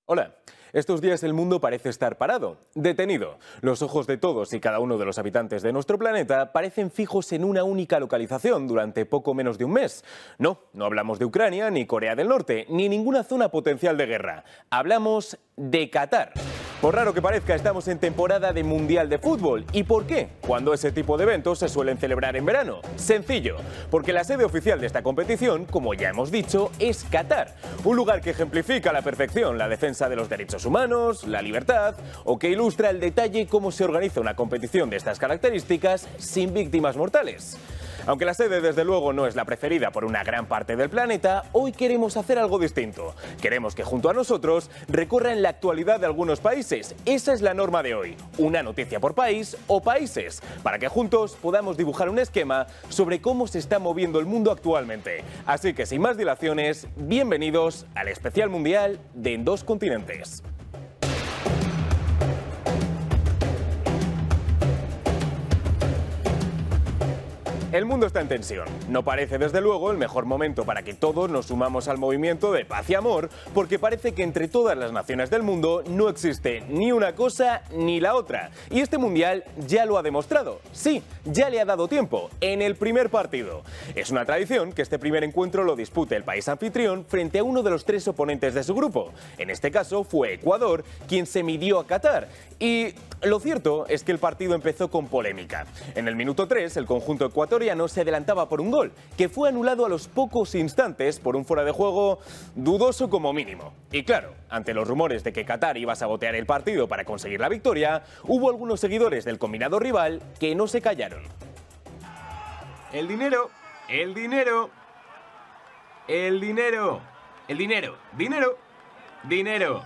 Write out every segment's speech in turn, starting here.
Hola. Estos días el mundo parece estar parado, detenido. Los ojos de todos y cada uno de los habitantes de nuestro planeta parecen fijos en una única localización durante poco menos de un mes. No hablamos de Ucrania, ni Corea del Norte, ni ninguna zona potencial de guerra. Hablamos de Qatar. Por raro que parezca, estamos en temporada de Mundial de Fútbol. ¿Y por qué? Cuando ese tipo de eventos se suelen celebrar en verano. Sencillo, porque la sede oficial de esta competición, como ya hemos dicho, es Qatar. Un lugar que ejemplifica a la perfección la defensa de los derechos humanos, la libertad, o que ilustra al detalle cómo se organiza una competición de estas características sin víctimas mortales. Aunque la sede desde luego no es la preferida por una gran parte del planeta, hoy queremos hacer algo distinto. Queremos que junto a nosotros recorran la actualidad de algunos países. Esa es la norma de hoy, una noticia por país o países, para que juntos podamos dibujar un esquema sobre cómo se está moviendo el mundo actualmente. Así que sin más dilaciones, bienvenidos al especial mundial de En Dos Continentes. El mundo está en tensión. No parece desde luego el mejor momento para que todos nos sumamos al movimiento de paz y amor, porque parece que entre todas las naciones del mundo no existe ni una cosa ni la otra. Y este mundial ya lo ha demostrado. Sí, ya le ha dado tiempo, en el primer partido. Es una tradición que este primer encuentro lo dispute el país anfitrión frente a uno de los tres oponentes de su grupo. En este caso fue Ecuador quien se midió a Qatar. Y lo cierto es que el partido empezó con polémica. En el minuto 3, el conjunto ecuatoriano se adelantaba por un gol, que fue anulado a los pocos instantes por un fuera de juego dudoso como mínimo. Y claro, ante los rumores de que Qatar iba a sabotear el partido para conseguir la victoria, hubo algunos seguidores del combinado rival que no se callaron. El dinero, el dinero, el dinero, el dinero, dinero, dinero.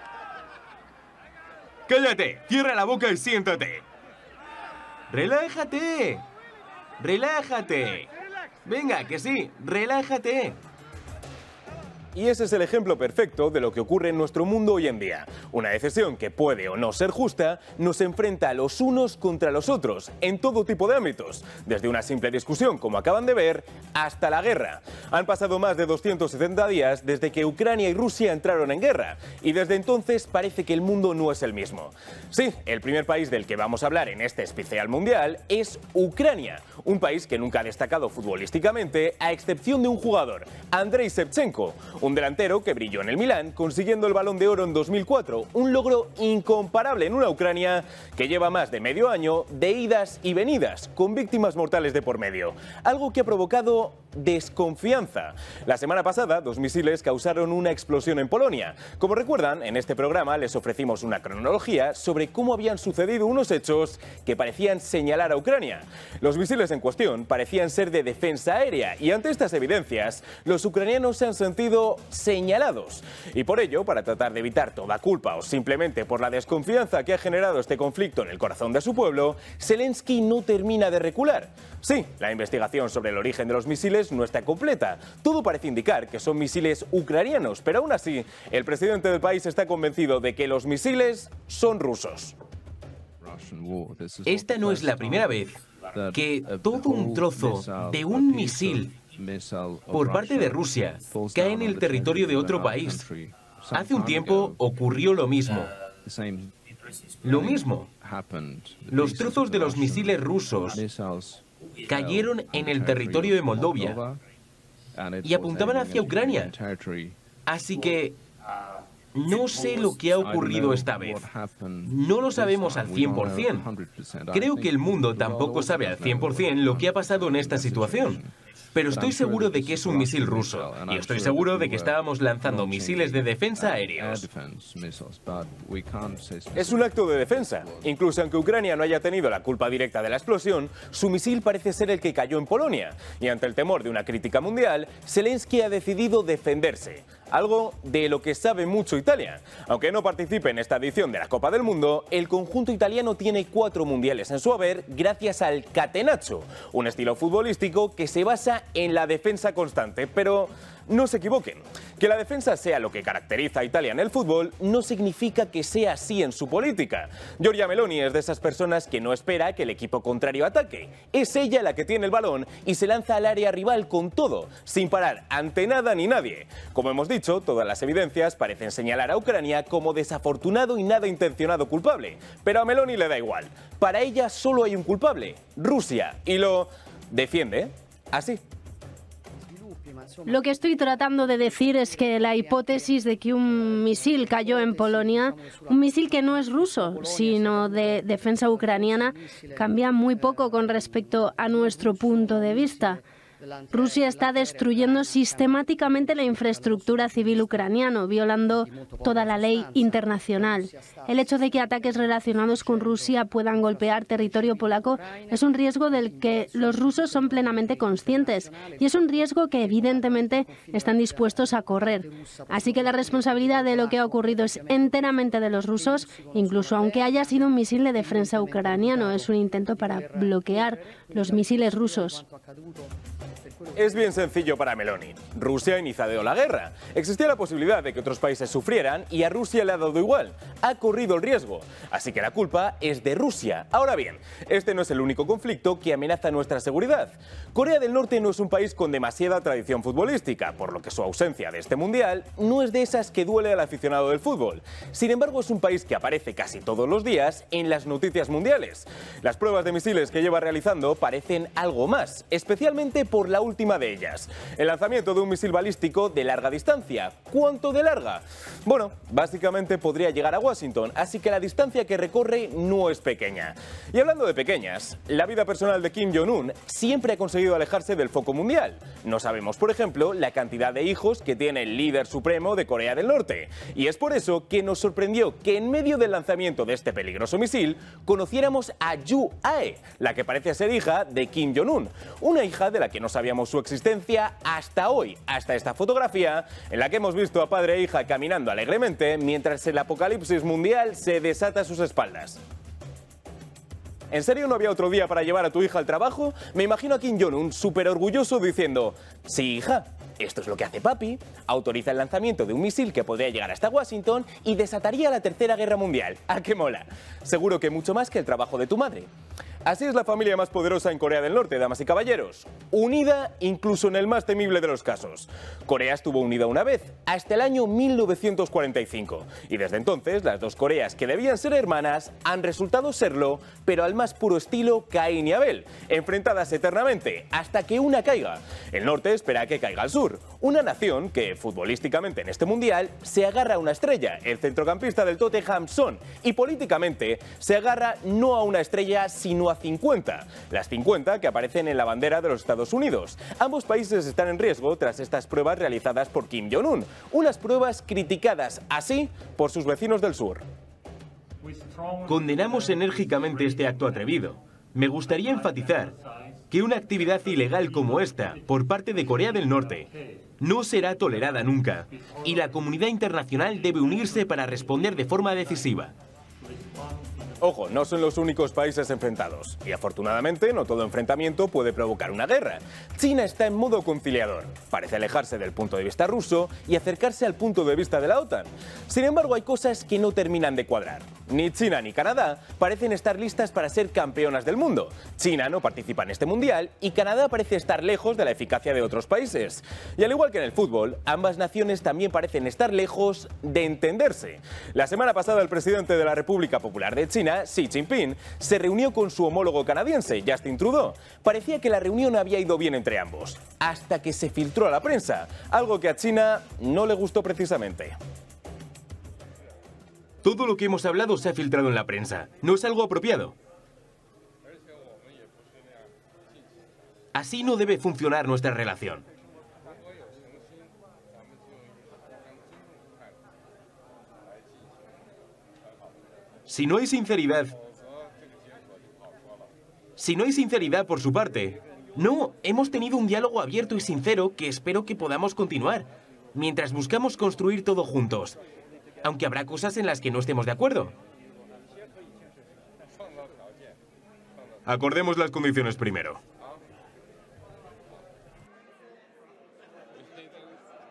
¡Cállate! ¡Cierra la boca y siéntate! ¡Relájate! ¡Relájate! Venga, que sí, relájate. Y ese es el ejemplo perfecto de lo que ocurre en nuestro mundo hoy en día. Una decisión que puede o no ser justa nos enfrenta a los unos contra los otros, en todo tipo de ámbitos, desde una simple discusión, como acaban de ver, hasta la guerra. Han pasado más de 270 días desde que Ucrania y Rusia entraron en guerra, y desde entonces parece que el mundo no es el mismo. Sí, el primer país del que vamos a hablar en este especial mundial es Ucrania, un país que nunca ha destacado futbolísticamente, a excepción de un jugador, Andrei Shevchenko, un delantero que brilló en el Milán consiguiendo el Balón de Oro en 2004, un logro incomparable en una Ucrania que lleva más de medio año de idas y venidas, con víctimas mortales de por medio, algo que ha provocado desconfianza. La semana pasada, 2 misiles causaron una explosión en Polonia. Como recuerdan, en este programa les ofrecimos una cronología sobre cómo habían sucedido unos hechos que parecían señalar a Ucrania. Los misiles en cuestión parecían ser de defensa aérea y ante estas evidencias, los ucranianos se han sentido señalados. Y por ello, para tratar de evitar toda culpa o simplemente por la desconfianza que ha generado este conflicto en el corazón de su pueblo, Zelensky no termina de recular. Sí, la investigación sobre el origen de los misiles no está completa. Todo parece indicar que son misiles ucranianos, pero aún así, el presidente del país está convencido de que los misiles son rusos. Esta no es la primera vez que todo un trozo de un misil por parte de Rusia cae en el territorio de otro país. Hace un tiempo ocurrió lo mismo. Lo mismo. Los trozos de los misiles rusos cayeron en el territorio de Moldavia y apuntaban hacia Ucrania. Así que no sé lo que ha ocurrido esta vez. No lo sabemos al 100%. Creo que el mundo tampoco sabe al 100% lo que ha pasado en esta situación. Pero estoy seguro de que es un misil ruso, y estoy seguro de que estábamos lanzando misiles de defensa aéreos. Es un acto de defensa. Incluso aunque Ucrania no haya tenido la culpa directa de la explosión, su misil parece ser el que cayó en Polonia. Y ante el temor de una crítica mundial, Zelensky ha decidido defenderse. Algo de lo que sabe mucho Italia. Aunque no participe en esta edición de la Copa del Mundo, el conjunto italiano tiene 4 mundiales en su haber gracias al catenaccio, un estilo futbolístico que se basa en la defensa constante. Pero No se equivoquen. Que la defensa sea lo que caracteriza a Italia en el fútbol no significa que sea así en su política. Giorgia Meloni es de esas personas que no espera que el equipo contrario ataque. Es ella la que tiene el balón y se lanza al área rival con todo, sin parar ante nada ni nadie. Como hemos dicho, todas las evidencias parecen señalar a Ucrania como desafortunado y nada intencionado culpable. Pero a Meloni le da igual. Para ella solo hay un culpable, Rusia, y lo defiende así. Lo que estoy tratando de decir es que la hipótesis de que un misil cayó en Polonia, un misil que no es ruso, sino de defensa ucraniana, cambia muy poco con respecto a nuestro punto de vista. Rusia está destruyendo sistemáticamente la infraestructura civil ucraniana, violando toda la ley internacional. El hecho de que ataques relacionados con Rusia puedan golpear territorio polaco es un riesgo del que los rusos son plenamente conscientes y es un riesgo que evidentemente están dispuestos a correr. Así que la responsabilidad de lo que ha ocurrido es enteramente de los rusos, incluso aunque haya sido un misil de defensa ucraniano, es un intento para bloquear los misiles rusos. Es bien sencillo para Meloni. Rusia ha iniciado la guerra. Existía la posibilidad de que otros países sufrieran y a Rusia le ha dado igual. Ha corrido el riesgo. Así que la culpa es de Rusia. Ahora bien, este no es el único conflicto que amenaza nuestra seguridad. Corea del Norte no es un país con demasiada tradición futbolística, por lo que su ausencia de este mundial no es de esas que duele al aficionado del fútbol. Sin embargo, es un país que aparece casi todos los días en las noticias mundiales. Las pruebas de misiles que lleva realizando parecen algo más, especialmente por la última de ellas, el lanzamiento de un misil balístico de larga distancia. ¿Cuánto de larga? Bueno, básicamente podría llegar a Washington, así que la distancia que recorre no es pequeña. Y hablando de pequeñas, la vida personal de Kim Jong-un siempre ha conseguido alejarse del foco mundial. No sabemos, por ejemplo, la cantidad de hijos que tiene el líder supremo de Corea del Norte. Y es por eso que nos sorprendió que en medio del lanzamiento de este peligroso misil conociéramos a Yoo Ae, la que parece ser hija de Kim Jong-un, una hija de la que no sabíamos su existencia hasta hoy, hasta esta fotografía en la que hemos visto a padre e hija caminando alegremente mientras el apocalipsis mundial se desata a sus espaldas. ¿En serio no había otro día para llevar a tu hija al trabajo? Me imagino a Kim Jong-un súper orgulloso diciendo: sí, hija, esto es lo que hace papi, autoriza el lanzamiento de un misil que podría llegar hasta Washington y desataría la Tercera Guerra Mundial. ¡Ah, qué mola! Seguro que mucho más que el trabajo de tu madre. Así es la familia más poderosa en Corea del Norte, damas y caballeros. Unida incluso en el más temible de los casos. Corea estuvo unida una vez, hasta el año 1945. Y desde entonces, las dos Coreas que debían ser hermanas han resultado serlo, pero al más puro estilo Caín y Abel, enfrentadas eternamente, hasta que una caiga. El norte espera que caiga al sur. Una nación que, futbolísticamente en este mundial, se agarra a una estrella, el centrocampista del Tottenham Son, y políticamente se agarra no a una estrella, sino a 50. Las 50 que aparecen en la bandera de los Estados Unidos. Ambos países están en riesgo tras estas pruebas realizadas por Kim Jong-un. Unas pruebas criticadas así por sus vecinos del sur. Condenamos enérgicamente este acto atrevido. Me gustaría enfatizar que una actividad ilegal como esta, por parte de Corea del Norte, no será tolerada nunca, y la comunidad internacional debe unirse para responder de forma decisiva. Ojo, no son los únicos países enfrentados. Y afortunadamente no todo enfrentamiento puede provocar una guerra. China está en modo conciliador. Parece alejarse del punto de vista ruso y acercarse al punto de vista de la OTAN. Sin embargo, hay cosas que no terminan de cuadrar. Ni China ni Canadá parecen estar listas para ser campeonas del mundo. China no participa en este mundial y Canadá parece estar lejos de la eficacia de otros países. Y al igual que en el fútbol, ambas naciones también parecen estar lejos de entenderse. La semana pasada el presidente de la República Popular de China, Xi Jinping, se reunió con su homólogo canadiense, Justin Trudeau. Parecía que la reunión había ido bien entre ambos, hasta que se filtró a la prensa, algo que a China no le gustó precisamente. Todo lo que hemos hablado se ha filtrado en la prensa. ¿No es algo apropiado? Así no debe funcionar nuestra relación. Si no hay sinceridad por su parte, no, hemos tenido un diálogo abierto y sincero que espero que podamos continuar, mientras buscamos construir todo juntos, aunque habrá cosas en las que no estemos de acuerdo. Acordemos las condiciones primero.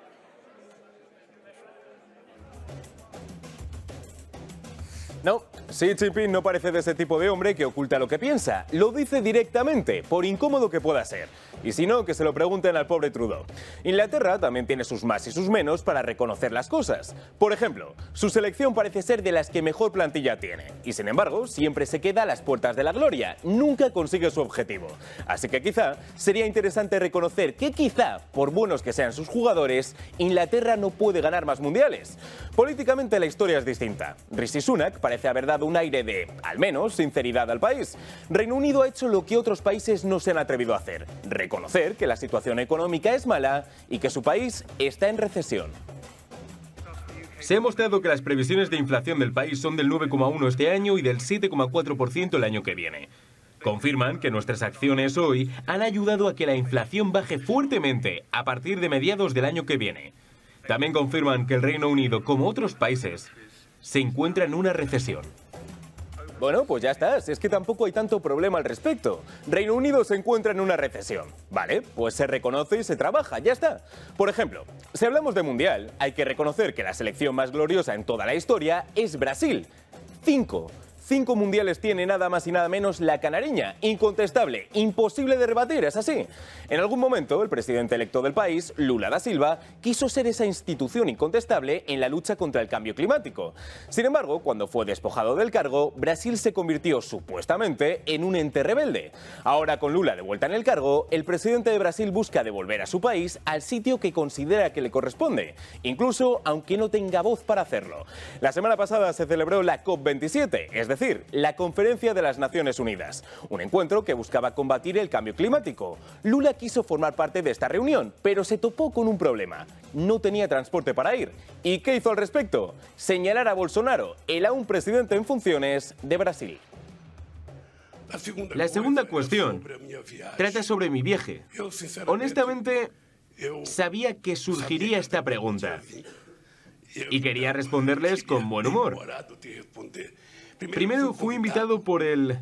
No, Xi Jinping no parece de ese tipo de hombre que oculta lo que piensa. Lo dice directamente, por incómodo que pueda ser. Y si no, que se lo pregunten al pobre Trudeau. Inglaterra también tiene sus más y sus menos para reconocer las cosas. Por ejemplo, su selección parece ser de las que mejor plantilla tiene. Y sin embargo, siempre se queda a las puertas de la gloria. Nunca consigue su objetivo. Así que quizá sería interesante reconocer que quizá, por buenos que sean sus jugadores, Inglaterra no puede ganar más mundiales. Políticamente la historia es distinta. Rishi Sunak parece haber dado un aire de, al menos, sinceridad al país. Reino Unido ha hecho lo que otros países no se han atrevido a hacer: reconocer que la situación económica es mala y que su país está en recesión. Se ha mostrado que las previsiones de inflación del país son del 9,1 este año y del 7,4% el año que viene. Confirman que nuestras acciones hoy han ayudado a que la inflación baje fuertemente a partir de mediados del año que viene. También confirman que el Reino Unido, como otros países, se encuentra en una recesión. Bueno, pues ya está, si es que tampoco hay tanto problema al respecto. Reino Unido se encuentra en una recesión. Vale, pues se reconoce y se trabaja, ya está. Por ejemplo, si hablamos de Mundial, hay que reconocer que la selección más gloriosa en toda la historia es Brasil. 5 mundiales tiene nada más y nada menos la canariña. Incontestable, imposible de rebatir, es así. En algún momento, el presidente electo del país, Lula da Silva, quiso ser esa institución incontestable en la lucha contra el cambio climático. Sin embargo, cuando fue despojado del cargo, Brasil se convirtió supuestamente en un ente rebelde. Ahora, con Lula de vuelta en el cargo, el presidente de Brasil busca devolver a su país al sitio que considera que le corresponde, incluso aunque no tenga voz para hacerlo. La semana pasada se celebró la COP27, es decir, la Conferencia de las Naciones Unidas, un encuentro que buscaba combatir el cambio climático. Lula quiso formar parte de esta reunión, pero se topó con un problema: no tenía transporte para ir. ¿Y qué hizo al respecto? Señalar a Bolsonaro, el aún presidente en funciones de Brasil. La segunda cuestión trata sobre mi viaje. Honestamente, sabía que surgiría esta pregunta y quería responderles con buen humor. Primero fui invitado por el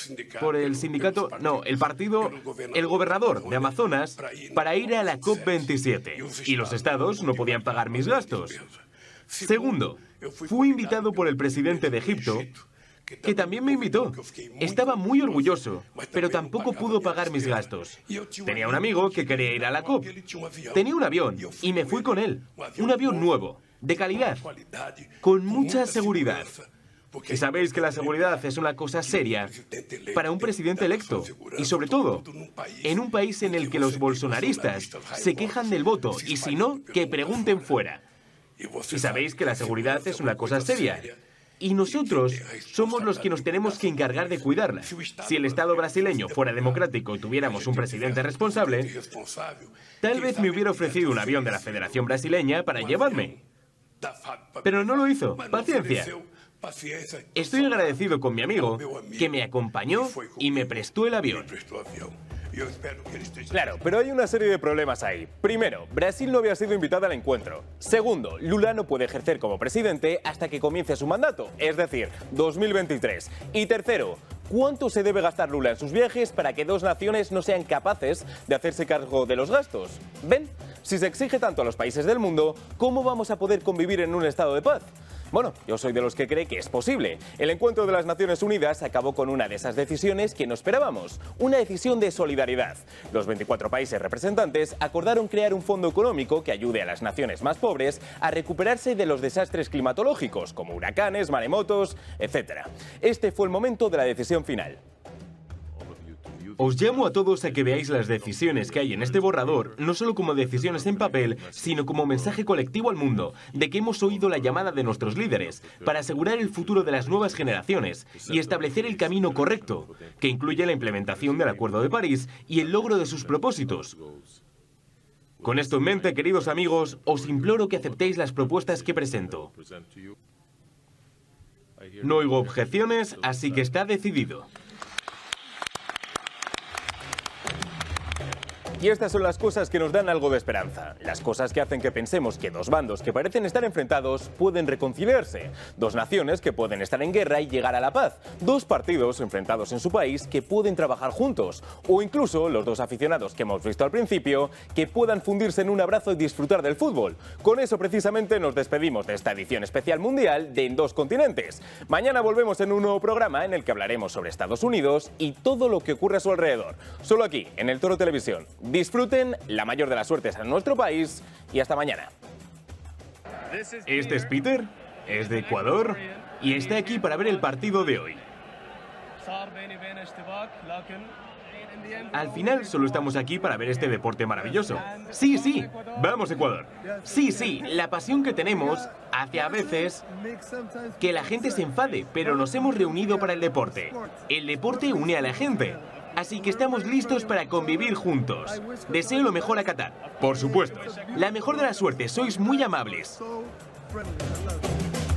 gobernador de Amazonas para ir a la COP27 y los estados no podían pagar mis gastos. Segundo, fui invitado por el presidente de Egipto, que también me invitó. Estaba muy orgulloso, pero tampoco pudo pagar mis gastos. Tenía un amigo que quería ir a la COP. Tenía un avión y me fui con él. Un avión nuevo, de calidad, con mucha seguridad. Y sabéis que la seguridad es una cosa seria para un presidente electo. Y sobre todo, en un país en el que los bolsonaristas se quejan del voto y si no, que pregunten fuera. Y sabéis que la seguridad es una cosa seria. Y nosotros somos los que nos tenemos que encargar de cuidarla. Si el Estado brasileño fuera democrático y tuviéramos un presidente responsable, tal vez me hubiera ofrecido un avión de la Federación Brasileña para llevarme. Pero no lo hizo. Paciencia. Estoy agradecido con mi amigo, que me acompañó y me prestó el avión. Claro, pero hay una serie de problemas ahí. Primero, Brasil no había sido invitada al encuentro. Segundo, Lula no puede ejercer como presidente hasta que comience su mandato, es decir, 2023. Y tercero, ¿cuánto se debe gastar Lula en sus viajes para que dos naciones no sean capaces de hacerse cargo de los gastos? ¿Ven? Si se exige tanto a los países del mundo, ¿cómo vamos a poder convivir en un estado de paz? Bueno, yo soy de los que cree que es posible. El encuentro de las Naciones Unidas acabó con una de esas decisiones que no esperábamos, una decisión de solidaridad. Los 24 países representantes acordaron crear un fondo económico que ayude a las naciones más pobres a recuperarse de los desastres climatológicos, como huracanes, maremotos, etc. Este fue el momento de la decisión final. Os llamo a todos a que veáis las decisiones que hay en este borrador, no solo como decisiones en papel, sino como mensaje colectivo al mundo, de que hemos oído la llamada de nuestros líderes, para asegurar el futuro de las nuevas generaciones y establecer el camino correcto, que incluye la implementación del Acuerdo de París y el logro de sus propósitos. Con esto en mente, queridos amigos, os imploro que aceptéis las propuestas que presento. No oigo objeciones, así que está decidido. Y estas son las cosas que nos dan algo de esperanza, las cosas que hacen que pensemos que dos bandos que parecen estar enfrentados pueden reconciliarse, dos naciones que pueden estar en guerra y llegar a la paz, dos partidos enfrentados en su país que pueden trabajar juntos, o incluso los dos aficionados que hemos visto al principio que puedan fundirse en un abrazo y disfrutar del fútbol. Con eso precisamente nos despedimos de esta edición especial mundial de En Dos Continentes. Mañana volvemos en un nuevo programa en el que hablaremos sobre Estados Unidos y todo lo que ocurre a su alrededor, solo aquí en El Toro Televisión. Disfruten, la mayor de las suertes en nuestro país y hasta mañana. Este es Peter, es de Ecuador y está aquí para ver el partido de hoy. Al final solo estamos aquí para ver este deporte maravilloso. Sí, sí, vamos Ecuador. Sí, sí, la pasión que tenemos hace a veces que la gente se enfade, pero nos hemos reunido para el deporte. El deporte une a la gente. Así que estamos listos para convivir juntos. Deseo lo mejor a Qatar. Por supuesto. La mejor de las suertes, sois muy amables.